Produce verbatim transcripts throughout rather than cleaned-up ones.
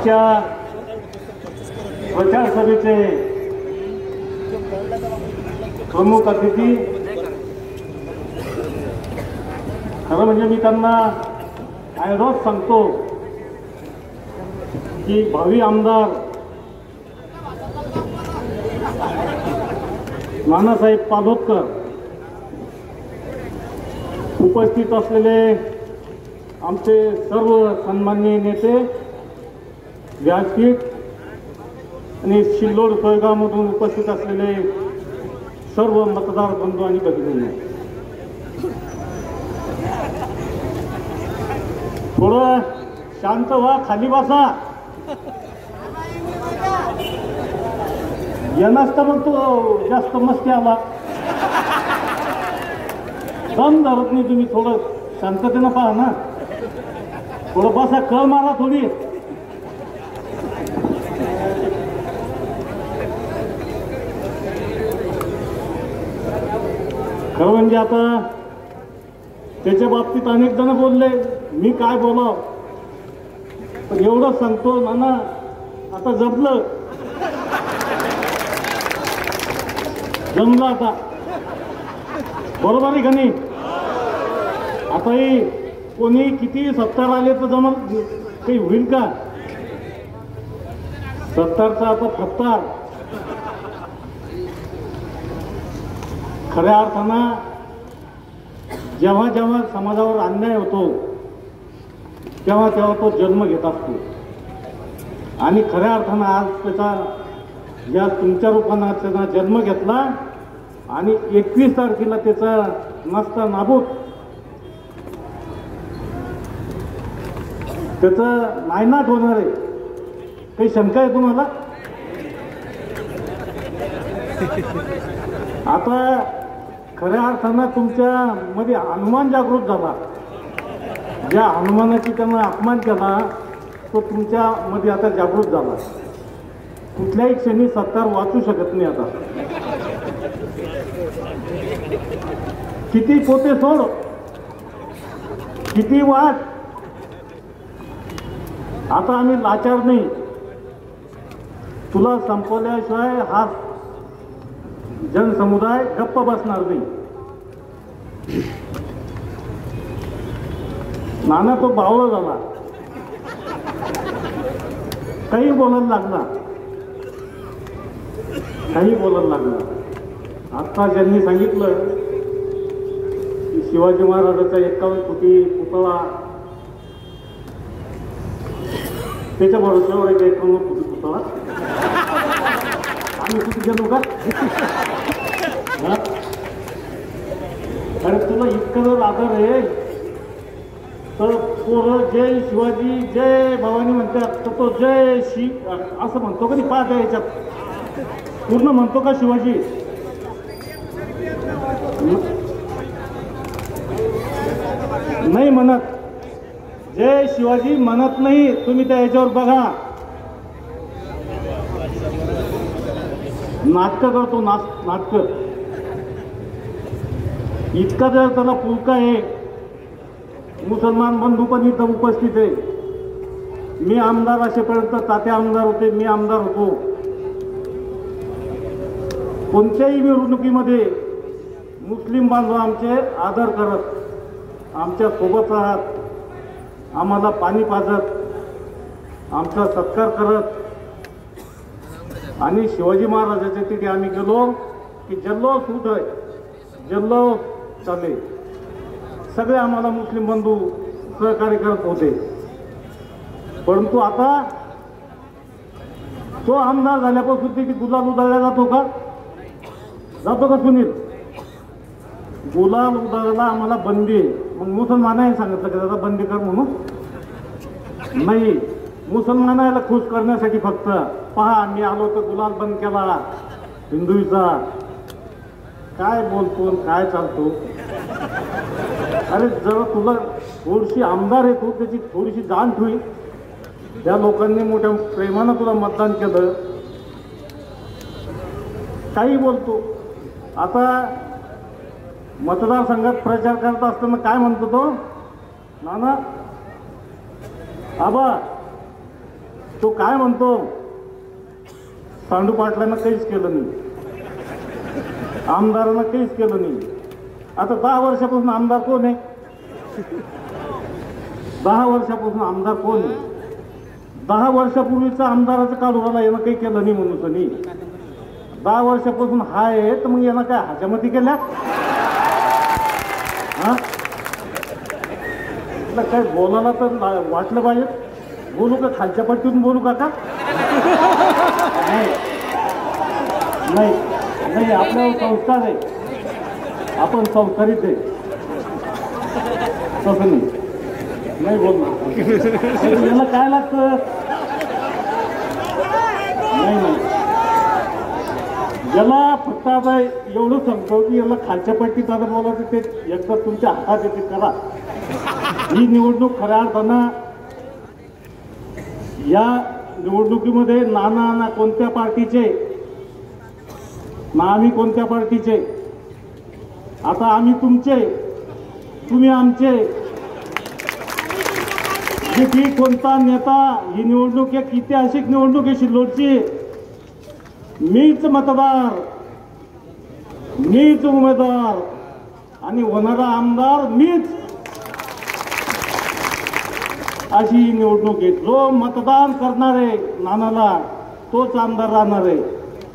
आजच्या प्रचार सभेचे प्रमुख अतिथी, खरं म्हणजे मी त्यांना रोज सांगतो की भावी आमदार नानासाहेब पालोदकर, उपस्थित असलेले आमचे सर्व सन्माननीय नेते, व्यासपीठ आणि सिल्लोड सोयगावमधून उपस्थित असलेले सर्व मतदार बंधू आणि भगिनींनो, थोडं शांत व्हा, खाली बसा. येणाच तर मग तो जास्त मस्ती आला, दम धरत नाही तुम्ही. थोडं शांततेनं पहा ना, थोडं बसा, कळ मारा थोडी. खरं म्हणजे आता त्याच्या बाबतीत अनेक जण बोलले, मी काय बोलाव, पण एवढं सांगतो नाना, आता जमलं जमलं आता, बरोबर आहे का नाही? आताही कोणी किती सत्तार आले तर जमल काही होईल का? सत्तारचा आता फत्तार. खऱ्या अर्थानं जेव्हा जेव्हा समाजावर अन्याय होतो तेव्हा तेव्हा तो जन्म घेत असतो, आणि खऱ्या अर्थानं आज त्याचा या तुमच्या रूपानं त्याचा जन्म घेतला, आणि एकवीस तारखेला त्याचा नसता नाबूत त्याचं नायनाट होणार आहे. काही शंका आहे तुम्हाला? आता खऱ्या अर्थानं तुमच्या मध्ये हनुमान जागृत झाला. ज्या हनुमानाची त्यांना अपमान केला तो तुमच्या मध्ये आता जागृत झाला. कुठल्याही क्षणी सत्तार वाचू शकत नाही. आता किती पोते सोड, किती वाट, आता आम्ही लाचार नाही. तुला संपवल्याशिवाय हा जनसमुदाय गप्प बसणार नाही. नाना तो बावळा झाला, काही बोलायला लागला, काही बोलायला लागला. आता ज्यांनी सांगितलं की शिवाजी महाराजांचा एकावन्न फुटी पुतळा, त्याच्या भरोश्यावर एक एकावन्न फुटी पुतळा आम्ही कुठे गेलो का? अरे तुला इतकं जर आदर आहे तर पोरं जय शिवाजी जय भवानी म्हणतात, तर तो जय शी असं म्हणतो का नाही? पाच याच्यात पूर्ण म्हणतो का शिवाजी? नाही म्हणत. जय शिवाजी म्हणत नाही. तुम्ही त्या याच्यावर बघा, नाटकं करतो, नाटकं. इतका जर त्याला पुलका आहे. मुसलमान बंधू पण इथं उपस्थित आहे. मी आमदार असेपर्यंत तात्या आमदार होते, मी आमदार होतो. कोणत्याही मिरवणुकीमध्ये मुस्लिम बांधव आमचे आदर करत, आमच्या सोबत राहत, आम्हाला पाणी पाजत, आमचा सत्कार करत. आणि शिवाजी महाराजाच्या तिथे आम्ही गेलो की जल्लोष होत आहे, जल्लोष चाले. सगळे आम्हाला मुस्लिम बंधू सहकार्य करत होते. परंतु आता तो आमदार झाल्यापासून तिथे गुलाल उधळला जातो का? जातो का सुनील? गुलाल उधळायला आम्हाला बंदी. मग मुसलमानाने सांगितलं की दादा बंदी कर म्हणून? नाही, मुसलमानाला खुश करण्यासाठी फक्त पहा मी आलो तर गुलाल बंद केला हिंदूचा. काय बोलतो काय चालतो? अरे जरा तुला थोडीशी आमदार आहे, तू त्याची थोडीशी जाण ठेवी. त्या लोकांनी मोठ्या प्रेमानं तुला मतदान केलं, काही बोलतो. आता मतदारसंघात प्रचार करत असताना काय म्हणतो तो? नाना आबा तो काय म्हणतो, सांडू पाटलांना काहीच केलं नाही, आमदारांना काहीच केलं नाही. आता दहा वर्षापासून आमदार कोण आहे? दहा वर्षापासून आमदार कोण आहे? दहा वर्षापूर्वीचा आमदाराचं काढून यानं काही केलं नाही म्हणून सनी दहा वर्षापासून हा आहे, तर मग यानं काय हजामती केल्या? हा काय बोलायला तर वाटलं पाहिजे. बोलू का खालच्या पट्टीतून बोलू का? का नाही नाही नाही, आपल्यावर संस्कार आहे, आपण संस्कारित आहे, तसं नाही नाही बोलणार. याला काय लागतं? नाही नाही, याला फक्त आता एवढं सांगतो की याला खालच्या पट्टीत आता बोलायचं ते एकदा तुमच्या हातात येते करा. ही निवडणूक खऱ्या अर्थानं या निवडणुकीमध्ये नाना ना कोणत्या पार्टीचे ना आम्ही कोणत्या पार्टीचे, आता आम्ही तुमचे तुम्ही आमचे. की कोणता नेता, ही निवडणूक एक ऐतिहासिक निवडणूक आहे शिल्लोडची. मीच मतदार, मीच उमेदवार आणि होणारा आमदार मीच, अशी ही निवडणूक आहे. जो मतदान करणार आहे नानाला तोच आमदार राहणार आहे,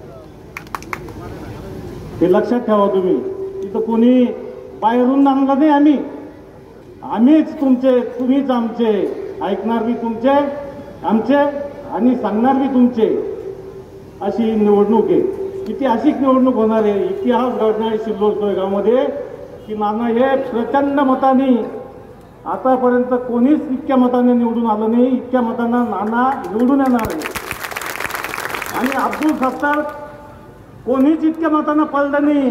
हे लक्षात ठेवा तुम्ही. इथं कोणी बाहेरून आणलं नाही, आम्ही आम्हीच तुमचे, तुम्हीच आमचे. ऐकणार बी तुमचे आमचे आणि सांगणार बी तुमचे, अशी निवडणूक आहे. ऐतिहासिक निवडणूक होणार आहे. इतिहास घडणार आहे शिल्लोड सोयगावमध्ये की नाना हे प्रचंड मताने, आतापर्यंत कोणीच इतक्या मताने निवडून आलं नाही, इतक्या मतांना नाना निवडून येणार आहे. आणि अब्दुल सत्तार कोणीच इतक्या मतांना पडलं नाही,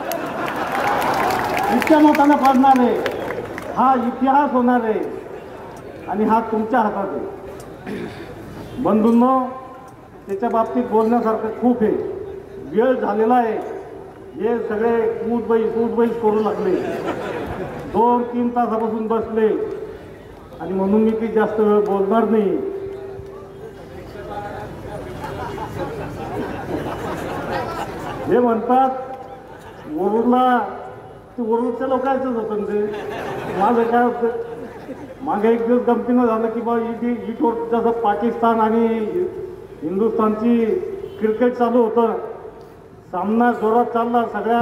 इतक्या मतांना पडणार आहे. हा इतिहास होणार आहे आणि हा तुमच्या हातात आहे. बंधूंनो, त्याच्या बाबतीत बोलण्यासारखं खूप आहे. वेळ झालेला आहे. हे सगळे सूटबाई सूटबाई करू लागले, दोन तीन तासापासून बसले आणि म्हणून मी काही जास्त वेळ बोलणार नाही. हे म्हणतात वरुडला, ते वरुडच्या लोकांचंच होतं ते. माझं काय होतं, मागे एक दिवस गमतीनं झालं की बा इथे इथवर जसं पाकिस्तान आणि हिंदुस्थानची क्रिकेट चालू होतं, सामना जोरात चालला, सगळ्या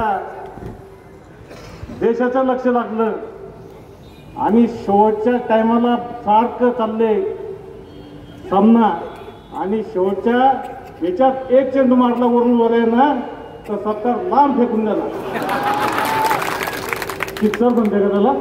देशाचं लक्ष लागलं आणि शेवटच्या टायमाला सारखं चालले सामना आणि शेवटच्या याच्यात एक चेंडू मारला वरून वऱ्यानं तर सत्तर लांब फेकून द्याला. सिक्सर म्हणते का त्याला?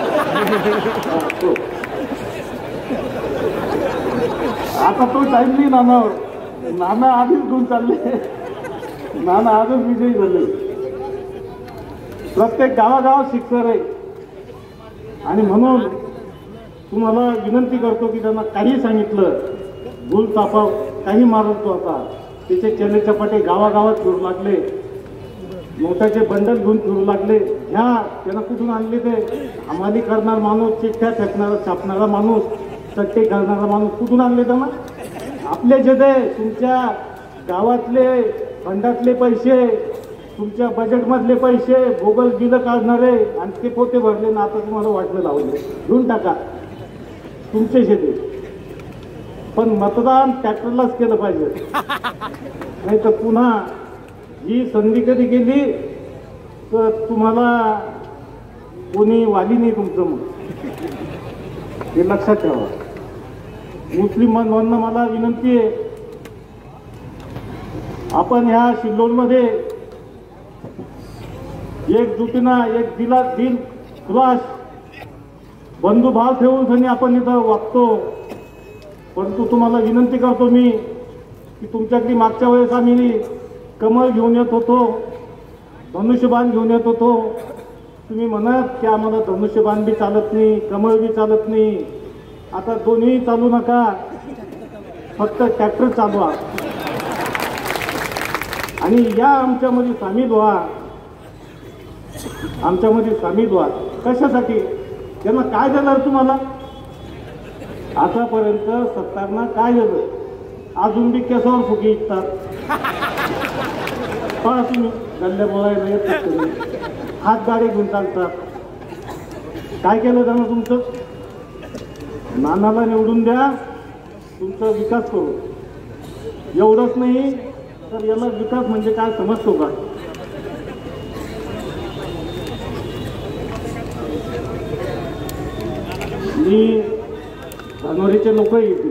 आता तो टाईम नाही नानावर. नाना आधीच घेऊन चालले, नाना आधीच विजयी झाले. प्रत्येक गावागावात सिक्सर आहे आणि म्हणून तुम्हाला विनंती करतो की त्यांना काही सांगितलं, गुल तापाव काही मारतो. आता त्याचे चेले चपाटे गावागावात फिरू लागले, मोठ्याचे बंडल घेऊन फिरू लागले. ह्या त्यांना कुठून आणले? ते हमाली करणार माणूस, चिठ्ठ्या फेकणारा छापणारा माणूस, चट्टे करणारा माणूस कुठून आणले त्यांना? आपले जे ते तुमच्या गावातले फंडातले पैसे, तुमच्या बजेटमधले पैसे, भोगल बिलं काढणारे आणि ते पोते भरले ना. आता तुम्हाला वाटलं लावले, घेऊन टाका तुमचे शेती. पण मतदान ट्रॅक्टरलाच केलं पाहिजे, नाही तर पुन्हा ही संधी कधी गेली तर तुम्हाला कोणी वाली नाही तुमचं. मग हे लक्षात ठेवा. मुस्लिम बांधवांना मला विनंती आहे, आपण ह्या शिल्लोडमध्ये एकजुटीनं, एक दिला दिल खुलास बंधुभाव ठेवून आपण इथं वागतो. परंतु तुम्हाला विनंती करतो मी की तुमच्याकडे मागच्या वेळेस आम्ही कमळ घेऊन येत होतो, धनुष्यबाण घेऊन येत होतो. तुम्ही म्हणत की आम्हाला धनुष्यबाण बी चालत नाही, कमळ बी चालत नाही. आता दोन्ही चालू नका, फक्त ट्रॅक्टर चालवा आणि या आमच्यामध्ये सामील व्हा, आमच्यामध्ये सामील व्हा. कशासाठी? त्यांना काय दिलं तुम्हाला? आतापर्यंत सत्तारनं काय दिलं? अजून बी केसावर फुगे इकतात. पहा तुम्ही गल्ल्या बोलायला येत तुम्ही हात गाडी घेऊन चालतात. काय केलं जाणं तुमचं? नानाला निवडून द्या, तुमचा विकास करू. एवढंच नाही तर याला विकास म्हणजे काय समजतो का? मी धानोरीचे लोक येतील.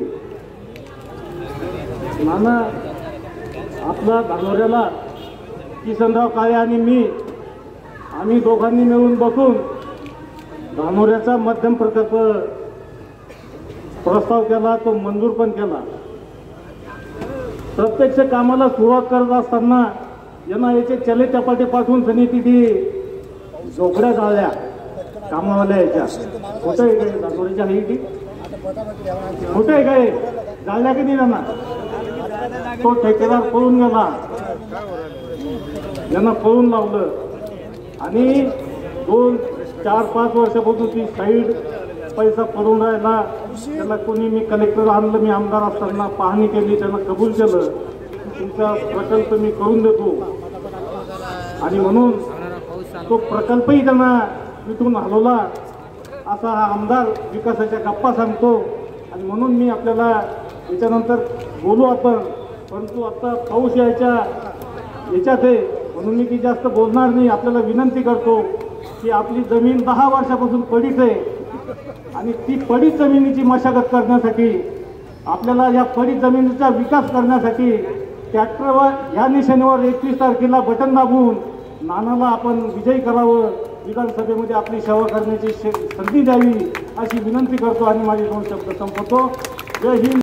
नाना आपला धानोऱ्याला किसनराव काळे आणि मी आम्ही दोघांनी मिळून बसून धानोऱ्याचा मध्यम प्रकल्प प्रस्ताव केला, तो मंजूर पण केला. प्रत्यक्ष कामाला सुरुवात करत असताना यांना याचे चले चपाटे पाठवून सनी तिथे झोपड्या जाळल्या कामावाल्या याच्या. कुठं आहे काय धानोरीच्या आहे ती कुठे आहे काय जाळल्या की नाही त्यांना? तो ठेकेदार पळून गेला, यांना पळून लावलं आणि दोन चार पाच वर्षापासून ती साईड पैसा पडून राहिला. त्याला कोणी मी कलेक्टर आणलं, मी आमदार असताना पाहणी केली, त्यांना कबूल केलं तुमचा प्रकल्प मी करून देतो आणि म्हणून तो प्रकल्पही त्यांना तिथून हलवला. असा हा आमदार विकासाच्या गप्पा सांगतो आणि म्हणून मी आपल्याला याच्यानंतर बोलू आपण, परंतु आता पाऊस यायच्या याच्यात आहे म्हणून मी की जास्त बोलणार नाही. आपल्याला विनंती करतो की आपली जमीन दहा वर्षापासून पडीक आहे आणि ती पडीक जमिनीची मशागत करण्यासाठी आपल्याला या पडीक जमिनीचा विकास करण्यासाठी ट्रॅक्टरवर या निशाणीवर एकवीस तारखेला बटन दाबून नानाला आपण विजयी करावं, विधानसभेमध्ये आपली सेवा करण्याची संधी द्यावी अशी विनंती करतो आणि माझे दोन शब्द संपवतो. जय हिंद.